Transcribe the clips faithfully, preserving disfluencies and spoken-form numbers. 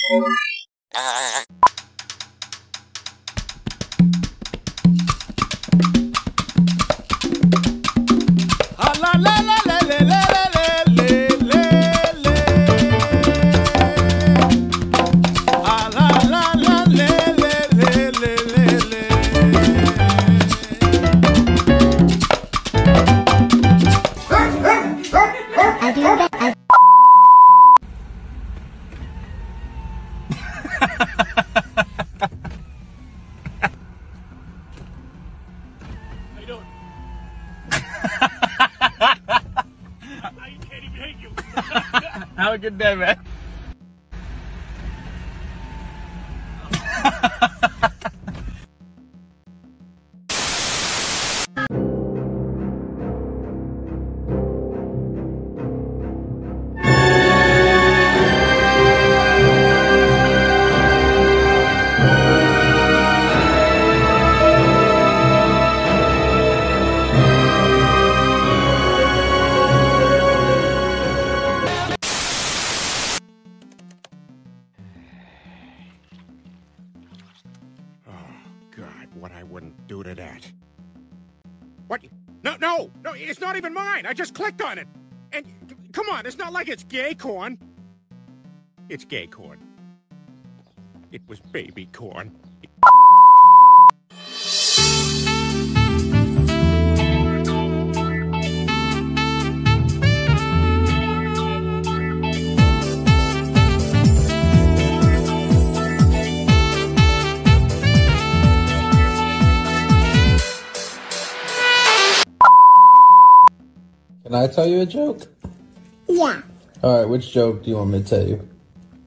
Have a good day, man. What I wouldn't do to that. What? No, no, no, it's not even mine. I just clicked on it. And come on, it's not like it's gay corn. It's gay corn. It was baby corn. Can I tell you a joke? Yeah. Alright, which joke do you want me to tell you?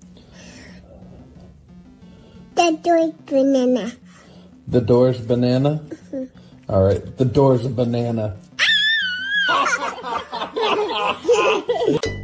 The door's banana. The door's banana? Mm-hmm. Alright, the door's a banana.